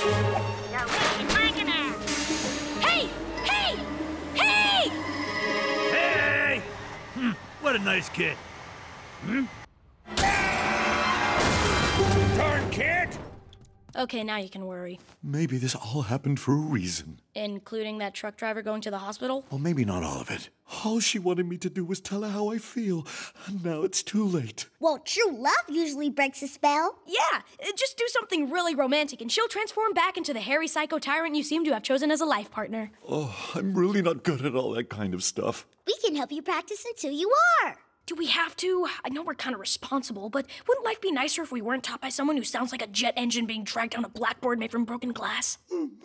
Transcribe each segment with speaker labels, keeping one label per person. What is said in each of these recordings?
Speaker 1: Hey! Hey! Hey!
Speaker 2: Hey! What a nice kid. Darn kid!
Speaker 1: Okay, now you can worry.
Speaker 3: Maybe this all happened for a reason.
Speaker 1: Including that truck driver going to the hospital?
Speaker 3: Well, maybe not all of it. All she wanted me to do was tell her how I feel. And now it's too late.
Speaker 4: Well, true love usually breaks a spell.
Speaker 1: Yeah, just do something really romantic and she'll transform back into the hairy psycho tyrant you seem to have chosen as a life partner.
Speaker 3: Oh, I'm really not good at all that kind of stuff.
Speaker 4: We can help you practice until you are.
Speaker 1: Do we have to? I know we're kind of responsible, but wouldn't life be nicer if we weren't taught by someone who sounds like a jet engine being dragged down a blackboard made from broken glass?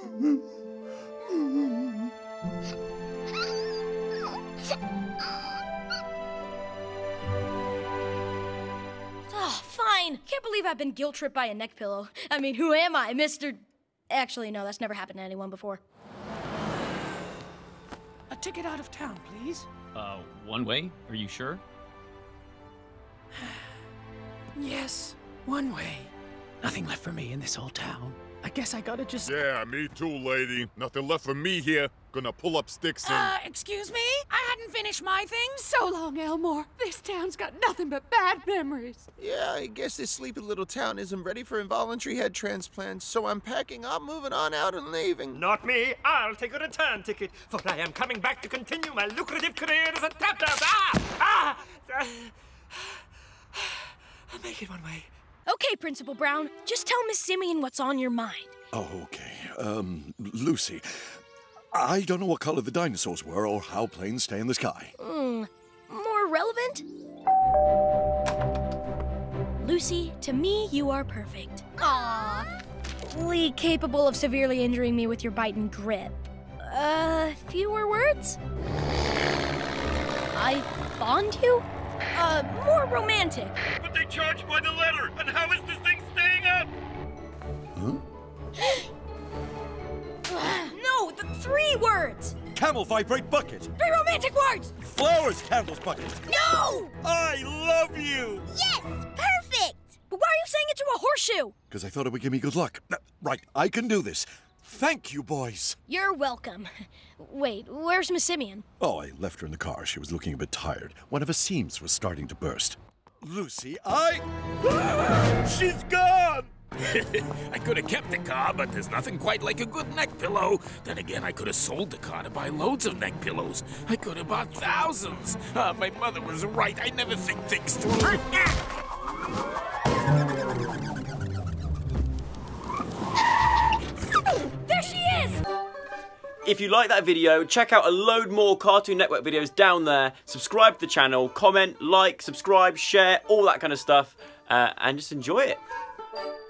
Speaker 1: Oh, fine. Can't believe I've been guilt-tripped by a neck pillow. I mean, who am I, Mr. Actually, no, that's never happened to anyone before.
Speaker 5: A ticket out of town, please.
Speaker 6: One way? Are you sure?
Speaker 5: Yes, one way. Nothing left for me in this old town. I guess I gotta just...
Speaker 7: Yeah, me too, lady. Nothing left for me here. Gonna pull up sticks and...
Speaker 5: excuse me? I hadn't finished my thing. So long, Elmore. This town's got nothing but bad memories.
Speaker 8: Yeah, I guess this sleepy little town isn't ready for involuntary head transplants, so I'm packing up, moving on out, and leaving.
Speaker 2: Not me. I'll take a return ticket, for I am coming back to continue my lucrative career as a tap dancer. I'll make it one way.
Speaker 1: Okay, Principal Brown, just tell Miss Simeon what's on your mind.
Speaker 3: Oh, okay. Lucy, I don't know what color the dinosaurs were or how planes stay in the sky.
Speaker 1: More relevant? Lucy, to me, you are perfect. Aww. Capable of severely injuring me with your bite and grip. Fewer words? I bond you? More romantic.
Speaker 2: But they charge by the letter, and how is this thing staying up?
Speaker 3: Huh?
Speaker 1: No, the 3 words.
Speaker 3: Camel vibrate bucket.
Speaker 1: 3 romantic words.
Speaker 3: Flowers candles bucket.
Speaker 1: No!
Speaker 3: I love you.
Speaker 4: Yes, perfect.
Speaker 1: But why are you saying it to a horseshoe?
Speaker 3: Because I thought it would give me good luck. Right, I can do this. Thank you, boys.
Speaker 1: You're welcome. Wait, where's Miss Simeon?
Speaker 3: Oh, I left her in the car. She was looking a bit tired. One of her seams was starting to burst. Lucy, she's gone!
Speaker 9: I could have kept the car, but there's nothing quite like a good neck pillow. Then again, I could have sold the car to buy loads of neck pillows. I could have bought thousands. My mother was right. I never think things through.
Speaker 1: There she is!
Speaker 10: If you like that video, check out a load more Cartoon Network videos down there. Subscribe to the channel, comment, like, subscribe, share, all that kind of stuff, and just enjoy it.